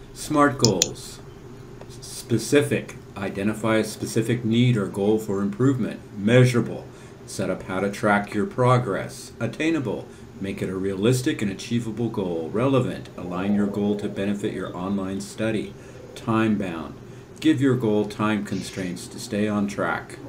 SMART goals. Specific. Identify a specific need or goal for improvement. Measurable. Set up how to track your progress. Attainable. Make it a realistic and achievable goal. Relevant. Align your goal to benefit your online study. Time bound. Give your goal time constraints to stay on track.